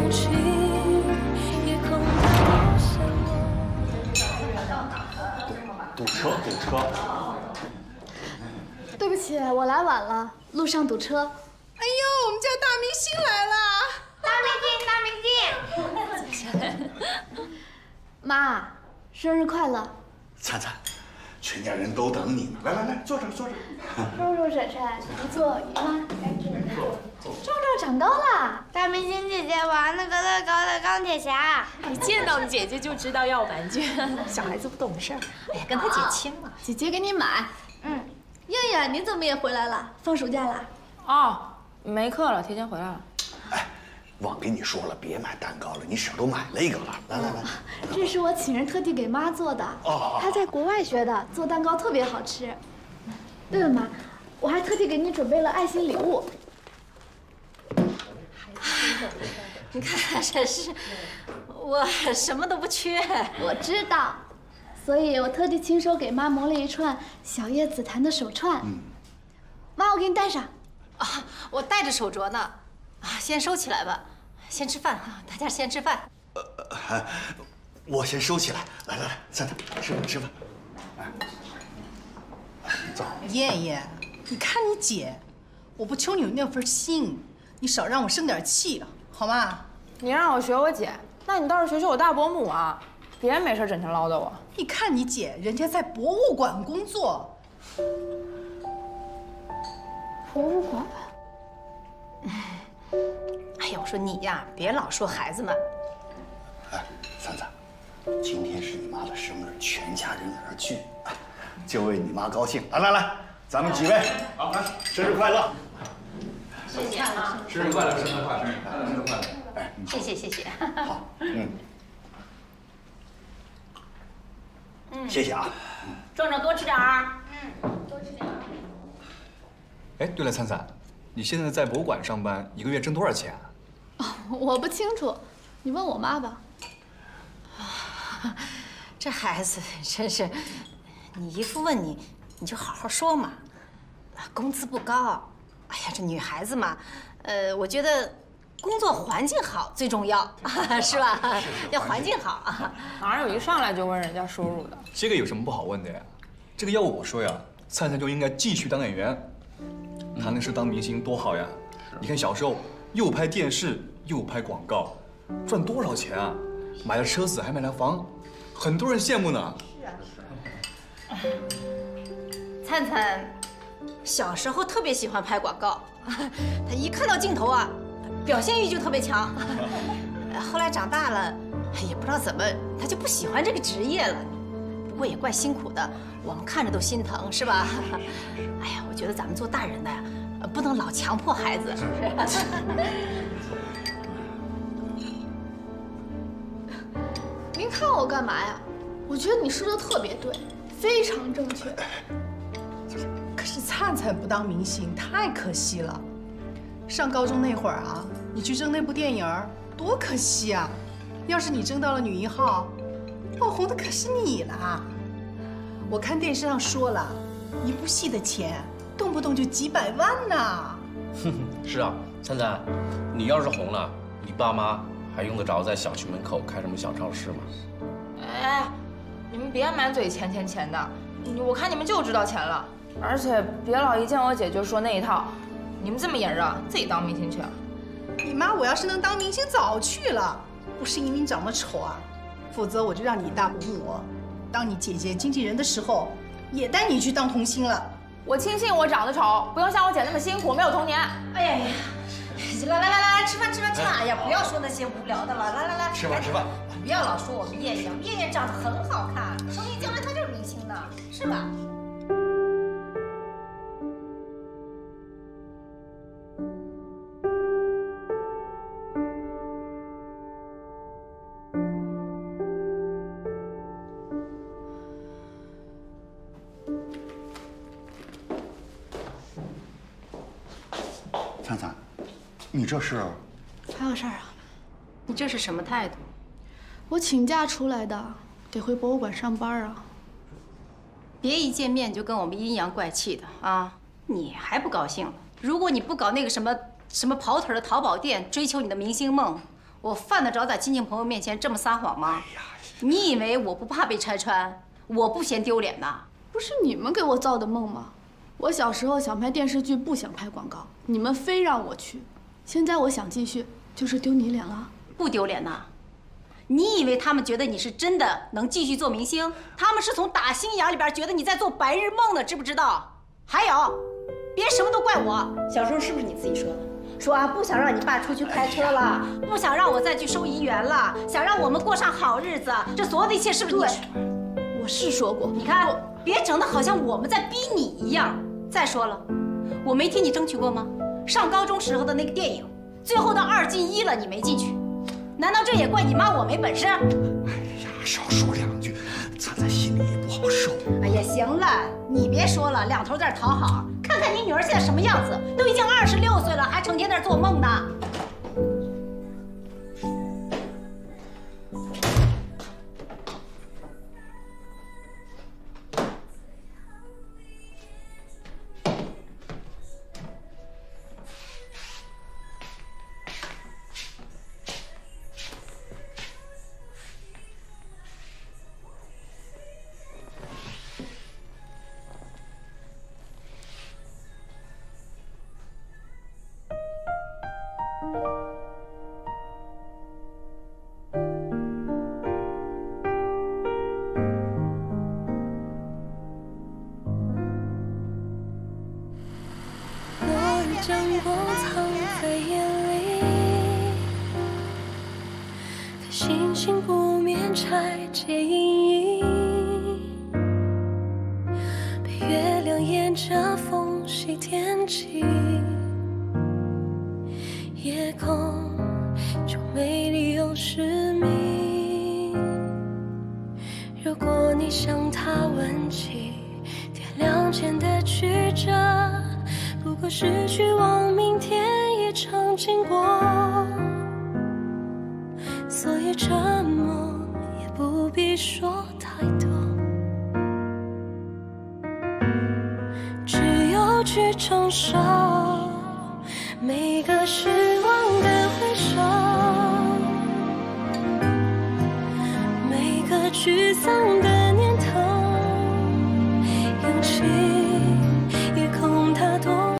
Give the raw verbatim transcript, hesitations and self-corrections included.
情，也空到像我。 堵车，堵车。 对不起，我来晚了，路上堵车。 哎呦，我们家大明星来了！ 大明星，大明星！妈，生日快乐！ 灿灿，全家人都等你呢。来来来，坐这儿，坐这儿。 叔叔婶婶，你坐，姨妈赶紧坐。壮壮长高了。 大明星姐姐玩那个乐高的钢铁侠。 一见到姐姐就知道要玩具，小孩子不懂事儿。哎呀，跟他姐亲嘛。 姐姐给你买。嗯。燕燕，你怎么也回来了？放暑假了？ 哦，没课了，提前回来了。 哎，忘跟你说了，别买蛋糕了，你婶都买了一个了。来来来， 这是我请人特地给妈做的。哦。她在国外学的，做蛋糕特别好吃。对了，妈，我还特地给你准备了爱心礼物。 你看，这是我什么都不缺。 我知道。所以我特地亲手给妈磨了一串小叶紫檀的手串。嗯，妈，我给你戴上。 啊，我戴着手镯呢。啊，先收起来吧，先吃饭啊，大家先吃饭。 呃，呃我先收起来。来来来，灿灿，吃饭吃饭。来，走。 燕燕，你看你姐，我不求你有那份心，你少让我生点气，好吗？ 你让我学我姐，那你倒是学学我大伯母啊。别没事整天唠叨我。 你看你姐，人家在博物馆工作。 博物馆？ 哎呀，我说你呀，别老说孩子们。 哎，灿灿，今天是你妈的生日，全家人而聚，就为你妈高兴。来来来，咱们几位，好，来，生日快乐！ 谢谢啊！ 生日快乐，生日快乐，生日快乐，生日快乐！ 哎， 谢谢谢谢。 好，嗯。嗯，谢谢啊。 壮壮多吃点儿。 嗯，多吃点儿。 哎，对了，灿灿，你现在在博物馆上班，一个月挣多少钱啊？ 哦，我不清楚，你问我妈吧。 这孩子真是，你姨父问你，你就好好说嘛。工资不高，哎呀，这女孩子嘛，呃，我觉得。工作环境好最重要，是吧？要环境好。哪有一上来就问人家收入的？ 这个有什么不好问的呀？这个要我说呀，灿灿就应该继续当演员。他那时当明星多好呀！你看小时候又拍电视又拍广告，赚多少钱啊？买了车子还买了房，很多人羡慕呢。 是啊，是啊。灿灿小时候特别喜欢拍广告，他一看到镜头啊。表现欲就特别强，后来长大了，也不知道怎么，他就不喜欢这个职业了。不过也怪辛苦的，我们看着都心疼，是吧？哎呀，我觉得咱们做大人的呀，不能老强迫孩子，是不是？ 您看我干嘛呀？我觉得你说的特别对，非常正确。 可是灿灿不当明星太可惜了。上高中那会儿啊，你去争那部电影多可惜啊！要是你争到了女一号，爆红的可是你啦。我看电视上说了，一部戏的钱动不动就几百万呢。 哼哼，是啊，灿灿，你要是红了，你爸妈还用得着在小区门口开什么小超市吗？ 哎，你们别满嘴钱钱钱的，我看你们就知道钱了。而且别老一见我姐就说那一套。你们这么炎热，自己当明星去啊？ 你妈，我要是能当明星，早去了。不是因为你长得丑啊，否则我就让你大伯母当你姐姐经纪人的时候，也带你去当童星了。 我庆幸我长得丑，不用像我姐那么辛苦，没有童年。哎呀呀！来来来来来，吃饭吃饭吃饭！哎呀，不要说那些无聊的了，来来来， 吃饭吃饭。 不要老说我们燕燕，燕燕长得很好看，说不定将来她就是明星呢，是吧？ 灿灿，你这是？ 还有事儿啊？ 你这是什么态度？ 我请假出来的，得回博物馆上班啊。 别一见面就跟我们阴阳怪气的啊！你还不高兴了？如果你不搞那个什么什么跑腿的淘宝店，追求你的明星梦， 我犯得着在亲戚朋友面前这么撒谎吗？哎呀，你以为我不怕被拆穿，我不嫌丢脸呐？ 不是你们给我造的梦吗？我小时候想拍电视剧，不想拍广告，你们非让我去。现在我想继续，就是丢你脸了？ 不丢脸呐？你以为他们觉得你是真的能继续做明星？他们是从打心眼里边觉得你在做白日梦呢，知不知道？还有，别什么都怪我。小时候是不是你自己说的？说啊，不想让你爸出去开车了，不想让我再去收银员了，想让我们过上好日子。这所有的一切是不是你说？ 我是说过。 你看，别整得好像我们在逼你一样。再说了，我没替你争取过吗？上高中时候的那个电影，最后到二进一了，你没进去。难道这也怪你妈我没本事？哎呀，少说两句，灿灿心里也不好受。 哎呀，行了，你别说了，两头在这讨好。看看你女儿现在什么样子，都已经二十六岁了，还成天在这做梦呢。 将光藏在眼里，可星星不免拆解阴影，被月亮沿着缝隙填起，夜空就美丽又失明。如果你向它问起天亮前的曲折，不过是去往明天一场经过，所以沉默也不必说太多，只有去承受每个失望的回首，每个沮丧的